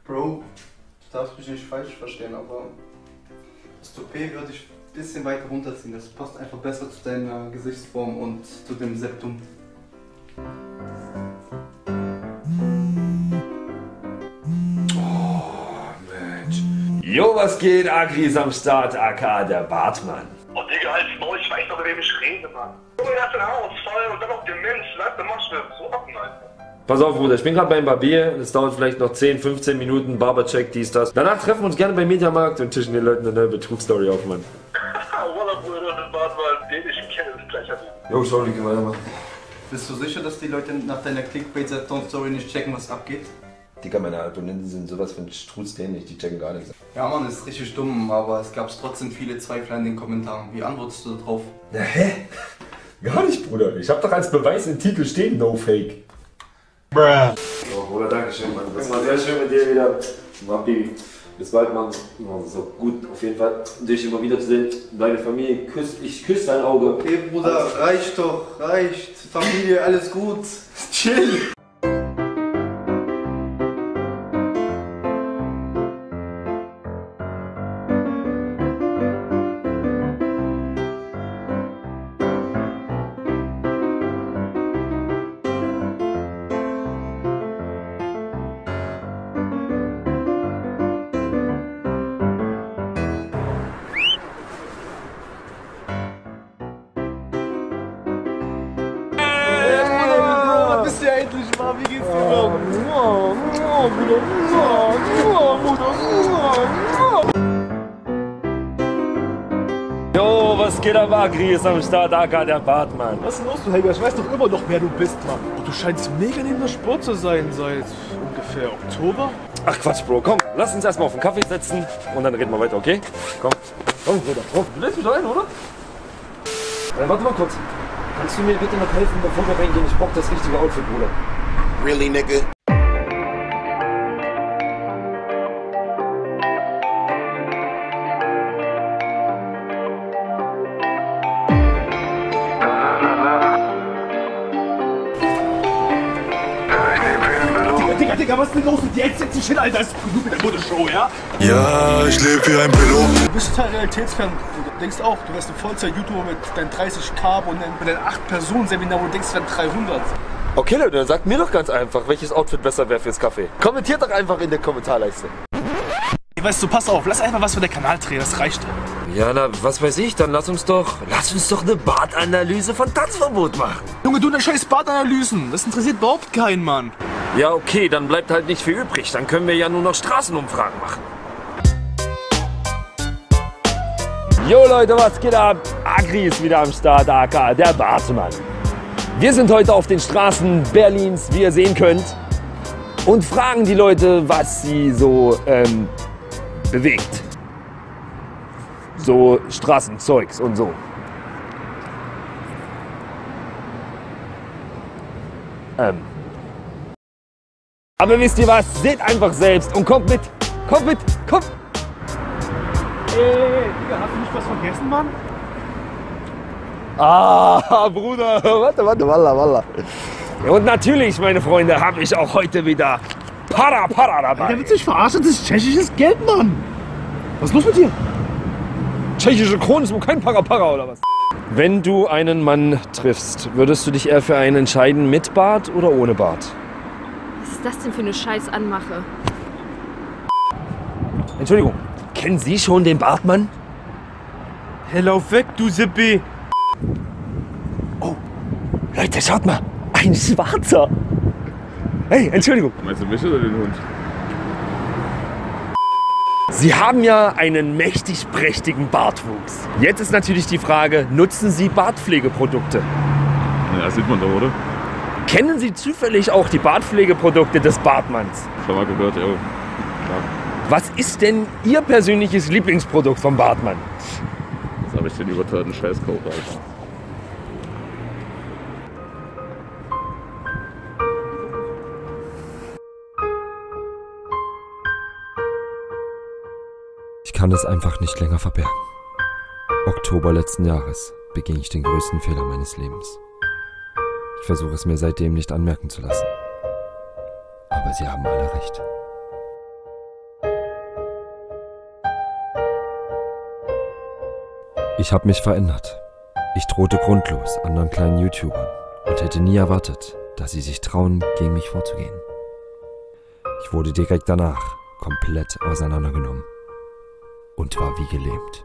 Bro, du darfst mich nicht falsch verstehen, aber das Toupet würde ich ein bisschen weiter runterziehen. Das passt einfach besser zu deiner Gesichtsform und zu dem Septum. Oh, Mensch. Jo, was geht? Agri ist am Start, aka der Bartmann. Oh, Digga, halt's Maul, ich weiß doch, mit wem ich rede, Mann. Junge, du hast einen Haarausfall und dann noch Demenz, dann machst du mir so ab, Alter. Pass auf, Bruder, ich bin gerade beim Barbier. Es dauert vielleicht noch 10, 15 Minuten, Barbercheck, dies, das. Danach treffen wir uns gerne beim Mediamarkt und tischen den Leuten eine neue Betrugsstory auf, Mann. Wallah, Bruder, der Bartmann, den ich kenne, ist gleich an ihm. Jo, sorry, geh weiter, Mann. Bist du sicher, dass die Leute nach deiner Clickbait-Story nicht checken, was abgeht? Digga, meine Abonnenten sind sowas von strutzdämlich, die checken gar nichts. Ja, Mann, ist richtig dumm, aber es gab trotzdem viele Zweifler in den Kommentaren. Wie antwortest du darauf? Na, hä? Gar nicht, Bruder. Ich hab doch als Beweis im Titel stehen, no fake. Bruh. Oh, Bruder, danke schön, Mann. Das war sehr schön mit dir wieder. Mann, Baby. Bis bald, Mann. So gut, auf jeden Fall, dich immer wieder zu sehen. Deine Familie, ich küsse dein Auge. Okay, Bruder, reicht doch, reicht. Familie, alles gut. Chill. Bist du ja endlich mal, wie geht's dir? Jo, was geht ab, Agri ist am Start, aka der Bartmann. Was ist denn los, du Helga? Ich weiß doch immer noch, wer du bist, Mann. Und du scheinst mega neben der Spur zu sein seit ungefähr Oktober. Ach Quatsch, Bro, komm, lass uns erstmal auf den Kaffee setzen und dann reden wir weiter, okay? Komm, Bruder, komm. Du lässt mich doch ein, oder? Warte mal kurz. Kannst du mir bitte noch helfen, bevor wir reingehen? Ich brauch das richtige Outfit, Bruder. Really, nigga? Digga, was ist denn los mit dir? Jetzt setz dich hin, Alter. Das ist genug mit der Modeshow, ja? Ja, ich lebe wie ein Pilot. Du bist total realitätsfern. Du denkst auch, du wärst ein Vollzeit-YouTuber mit deinen 30k und mit deinem 8-Personen-Seminar, wo du denkst, es wären 300. Okay, Leute, dann sagt mir doch ganz einfach, welches Outfit besser wäre fürs Kaffee. Kommentiert doch einfach in der Kommentarleiste. Weißt du, pass auf, lass einfach was für den Kanal drehen, das reicht. Ja, na, was weiß ich, dann lass uns doch eine Bartanalyse von Tanzverbot machen. Junge, du, deine scheiß Bartanalysen, das interessiert überhaupt keinen, Mann. Ja, okay, dann bleibt halt nicht viel übrig. Dann können wir ja nur noch Straßenumfragen machen. Jo Leute, was geht ab? Agri ist wieder am Start, aka der Bartmann. Wir sind heute auf den Straßen Berlins, wie ihr sehen könnt, und fragen die Leute, was sie so bewegt. So Straßenzeugs und so. Aber wisst ihr was? Seht einfach selbst und kommt mit! Kommt mit! Kommt! Digga, hast du nicht was vergessen, Mann? Ah, Bruder, warte, walla. Und natürlich, meine Freunde, habe ich auch heute wieder Para dabei. Der wird sich verarschen, das ist tschechisches Geld, Mann. Was ist los mit dir? Tschechische Kronen ist wohl kein Para oder was? Wenn du einen Mann triffst, würdest du dich eher für einen entscheiden mit Bart oder ohne Bart? Was ist das denn für eine Scheiß-Anmache? Entschuldigung, kennen Sie schon den Bartmann? Hey, lauf weg, du Sippi. Oh, Leute, schaut mal, ein Schwarzer. Hey, Entschuldigung. Meinst du mich oder den Hund? Sie haben ja einen mächtig prächtigen Bartwuchs. Jetzt ist natürlich die Frage, nutzen Sie Bartpflegeprodukte? Ja, das sieht man doch, oder? Kennen Sie zufällig auch die Bartpflegeprodukte des Bartmanns? Das haben wir gehört, ja. Klar. Was ist denn Ihr persönliches Lieblingsprodukt vom Bartmann? Jetzt habe ich den überteuerten Scheißkocher, Alter. Ich kann es einfach nicht länger verbergen. Oktober letzten Jahres beging ich den größten Fehler meines Lebens. Ich versuche es mir seitdem nicht anmerken zu lassen. Aber sie haben alle recht. Ich habe mich verändert. Ich drohte grundlos anderen kleinen YouTubern und hätte nie erwartet, dass sie sich trauen, gegen mich vorzugehen. Ich wurde direkt danach komplett auseinandergenommen und war wie gelähmt.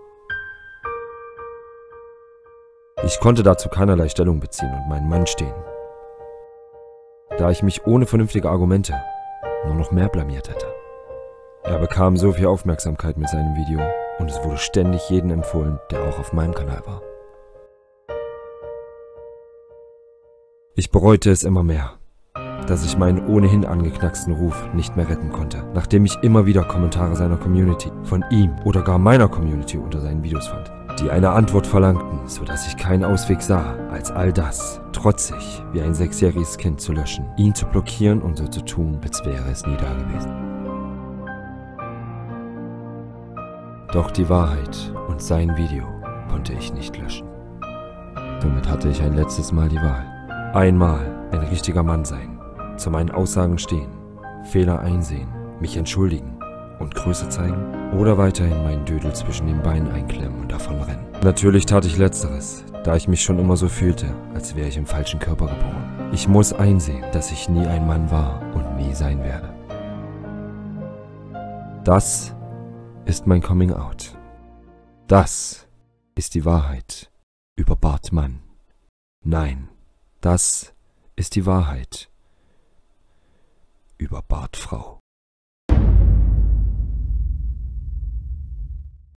Ich konnte dazu keinerlei Stellung beziehen und meinen Mann stehen, da ich mich ohne vernünftige Argumente nur noch mehr blamiert hätte. Er bekam so viel Aufmerksamkeit mit seinem Video und es wurde ständig jedem empfohlen, der auch auf meinem Kanal war. Ich bereute es immer mehr, dass ich meinen ohnehin angeknacksten Ruf nicht mehr retten konnte, nachdem ich immer wieder Kommentare seiner Community, von ihm oder gar meiner Community unter seinen Videos fand, die eine Antwort verlangten, sodass ich keinen Ausweg sah, als all das, trotzig wie ein 6-jähriges Kind zu löschen, ihn zu blockieren und so zu tun, als wäre es nie da gewesen. Doch die Wahrheit und sein Video konnte ich nicht löschen. Damit hatte ich ein letztes Mal die Wahl. Einmal ein richtiger Mann sein, zu meinen Aussagen stehen, Fehler einsehen, mich entschuldigen und Größe zeigen oder weiterhin meinen Dödel zwischen den Beinen einklemmen und davonrennen. Natürlich tat ich Letzteres, da ich mich schon immer so fühlte, als wäre ich im falschen Körper geboren. Ich muss einsehen, dass ich nie ein Mann war und nie sein werde. Das ist mein Coming Out. Das ist die Wahrheit über Bart Mann. Nein, das ist die Wahrheit über Bart Frau.